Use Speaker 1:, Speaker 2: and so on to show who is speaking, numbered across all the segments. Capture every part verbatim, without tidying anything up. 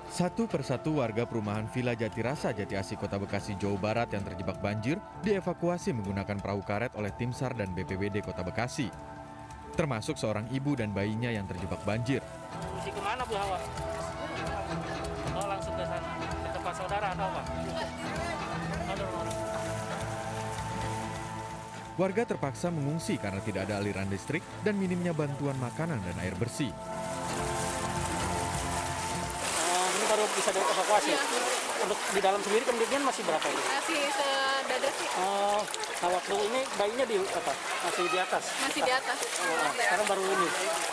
Speaker 1: Satu persatu warga perumahan Villa Jatirasa Jati Asih Kota Bekasi, Jawa Barat yang terjebak banjir dievakuasi menggunakan perahu karet oleh tim SAR dan B P B D Kota Bekasi. Termasuk seorang ibu dan bayinya yang terjebak banjir.
Speaker 2: Mesti kemana Bu Hawa? Oh langsung ke sana, ke tempat saudara atau apa?
Speaker 1: Warga terpaksa mengungsi karena tidak ada aliran listrik dan minimnya bantuan makanan dan air bersih.
Speaker 2: Ini baru bisa dievakuasi.
Speaker 3: Iya.
Speaker 2: Untuk di dalam sendiri kemudian masih berapa ini?
Speaker 3: Masih sedada sih.
Speaker 2: Oh, nah waktu ini bayinya di apa? Masih di atas?
Speaker 3: Masih di atas.
Speaker 2: Oh, sekarang baru ini.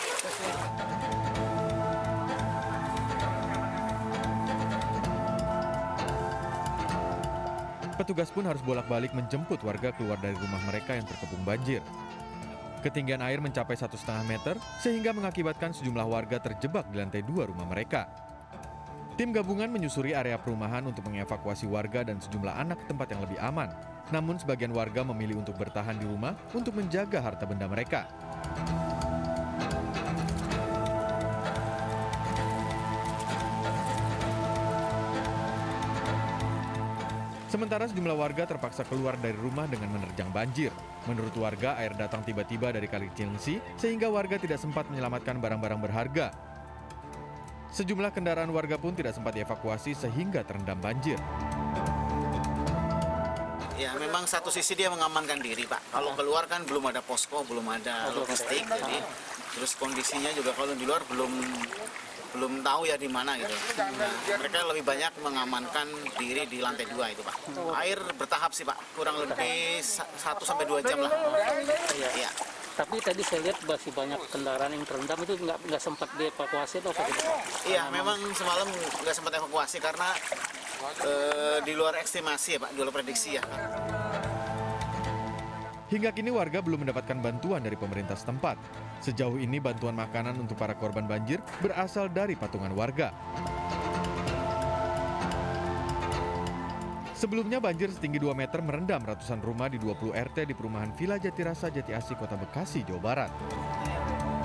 Speaker 1: Petugas pun harus bolak-balik menjemput warga keluar dari rumah mereka yang terkepung banjir. Ketinggian air mencapai satu setengah meter sehingga mengakibatkan sejumlah warga terjebak di lantai dua rumah mereka. Tim gabungan menyusuri area perumahan untuk mengevakuasi warga dan sejumlah anak ke tempat yang lebih aman. Namun sebagian warga memilih untuk bertahan di rumah untuk menjaga harta benda mereka. Sementara sejumlah warga terpaksa keluar dari rumah dengan menerjang banjir. Menurut warga, air datang tiba-tiba dari Kali Cilengsi sehingga warga tidak sempat menyelamatkan barang-barang berharga. Sejumlah kendaraan warga pun tidak sempat dievakuasi sehingga terendam banjir.
Speaker 4: Ya, memang satu sisi dia mengamankan diri, Pak. Kalau keluar kan belum ada posko, belum ada logistik, jadi terus kondisinya juga kalau di luar belum belum tahu ya di mana gitu. Nah, mereka lebih banyak mengamankan diri di lantai dua itu, Pak. Air bertahap sih, Pak. Kurang lebih satu sampai dua jam lah. Iya.
Speaker 2: Tapi tadi saya lihat masih banyak kendaraan yang terendam, itu nggak nggak sempat dievakuasi atau apa gitu?
Speaker 4: Iya, memang semalam nggak sempat evakuasi karena eh, di luar estimasi ya, Pak, di luar prediksi ya.
Speaker 1: Hingga kini warga belum mendapatkan bantuan dari pemerintah setempat. Sejauh ini bantuan makanan untuk para korban banjir berasal dari patungan warga. Sebelumnya banjir setinggi dua meter merendam ratusan rumah di dua puluh R T di perumahan Villa Jatirasa Jati Asih Kota Bekasi, Jawa Barat.